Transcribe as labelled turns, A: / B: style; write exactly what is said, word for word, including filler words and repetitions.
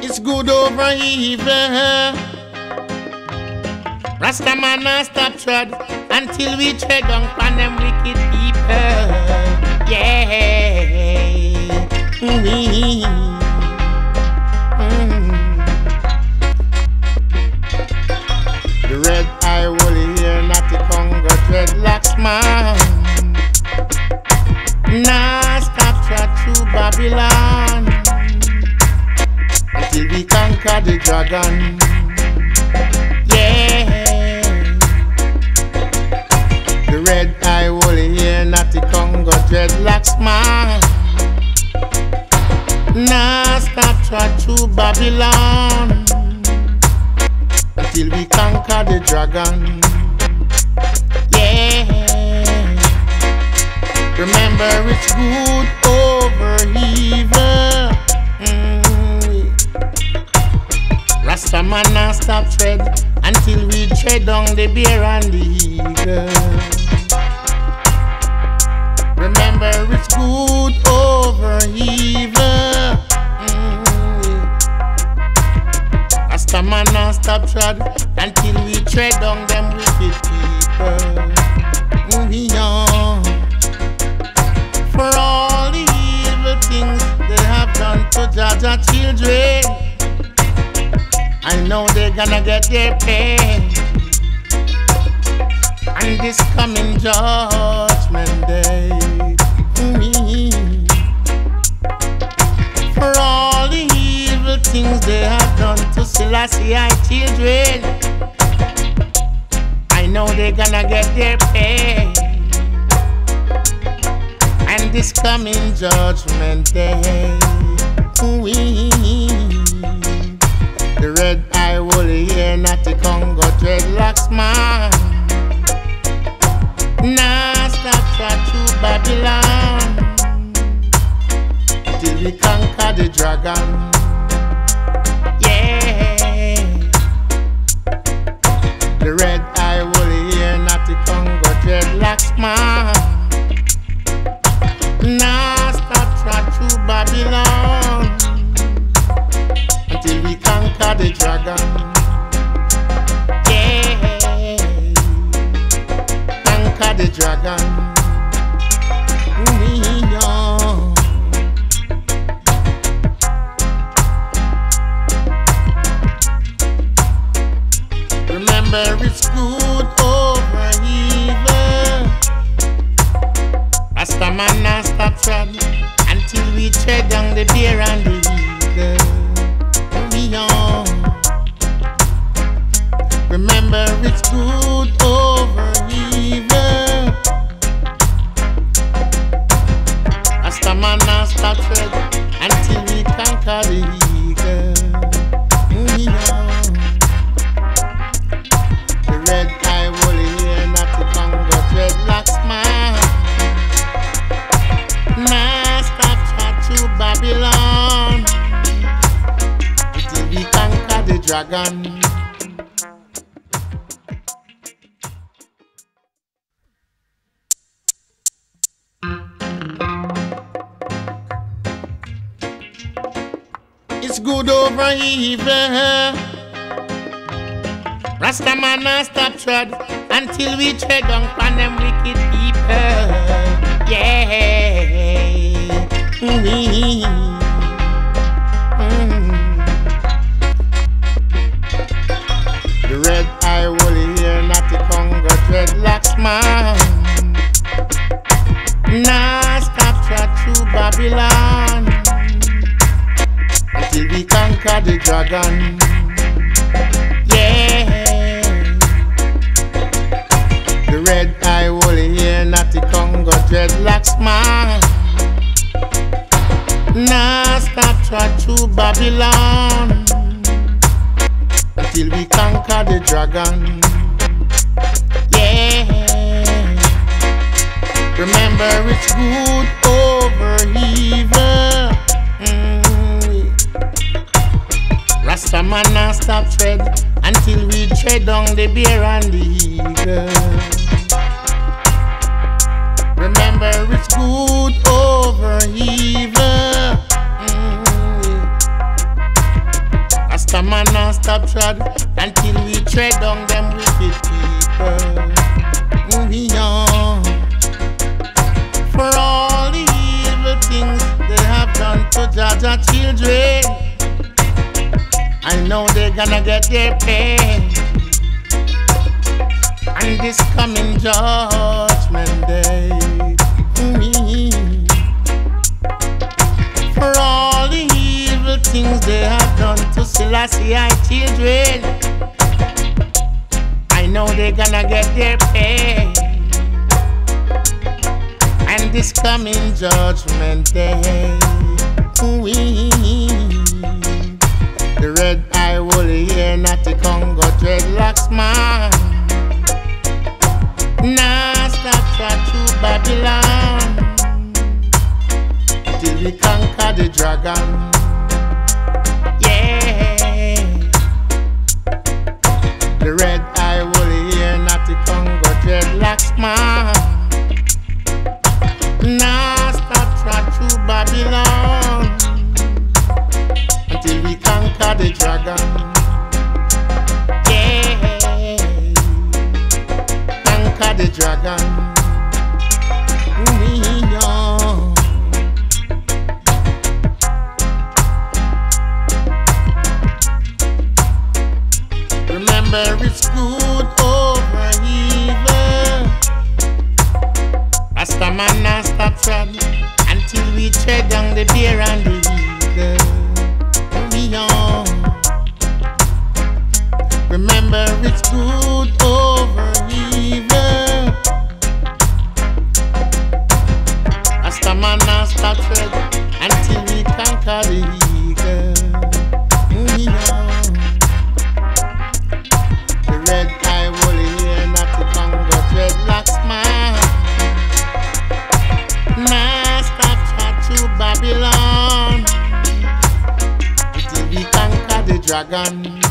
A: It's good over evil. Rasta man not stop tread until we tread on them wicked people. Yeah. Mm-hmm. Mm-hmm. The red eye woolly hair, not the Congo dreadlocks man. Nah, stop tread through Babylon until we conquer the dragon. Yeah. The red eye woolly hair, not the Congo dreadlocks man. Nah, stop trot through Babylon until we conquer the dragon. Yeah. Remember it's good over evil. Mm. Rasta man nah stop tread until we tread on the bear and the eagle. Remember it's good over evil. Mm. Rasta man nah stop tread until we tread on them wicked people. Mm, yeah. For all the evil things they have done to Jaja children, I know they're gonna get their pay on this coming judgment day. Mm-hmm. For all the evil things they have done to Selassie children, I know they're gonna get their pay and this coming judgment day. Ooh-wee. The red eye woolly hair, not the Congo dreadlocks man. Nah, stop trot through Babylon till we conquer the dragon. Yeah. The red eye woolly hair, not the Congo dreadlocks man. Nah, stop trot through Babylon until we conquer the dragon. Yeah. Conquer the dragon. Ooh, yeah. Remember it's good over evil. Rasta man not stop tread until we tread on the bear and the eagle. We on. Remember it's good over evil. Rasta man not stop tread until we conquer the eagle. We on. The red eye woolly hair, not the Congo dreadlocks man. Nah, stop trot through Babylon until we conquer the dragon. It's good over evil. Rasta man nah stop tread until we tread on them wicked people. Yeah. Mm-hmm. Mm-hmm. The red eye woolly hair, not the Congo dreadlocks man. Nah, stop trot through Babylon until we conquer the dragon. Yeah. The red eye woolly hair, not the Congo dreadlocks man. Nah, stop trot through Babylon until we conquer the dragon. Yeah. Remember it's good over evil. Mm. Rasta man nah stop tread until we tread on the bear and the eagle. Remember it's good over evil. Mm. stop tread until we tread on them wicked people. We are for all the evil things they have done to Jaja children. I know they're gonna get their pay on this coming judgment day. For all the evil things they have done to Selassie children, I know they're gonna get their pay and this coming judgment day. The red eye woolly hair, not the Congo dreadlocks man. Nah, stop trying to Babylon till we conquer the dragon. Yeah, the red eye woolly hair, not the Congo dreadlocks man. Nah, stop trying to Babylon until we conquer the dragon. Yeah, conquer the dragon. We are. Remember, it's good over evil. Rasta man not stop tread until we tread on the bear and the eagle. We are. Remember, it's good over evil. Rasta man not stop tread until we conquer the eagle. We are. The red eye woolly hair, not the Congo dreadlocks man. Nah, stop trying to Babylon until we conquer the dragon.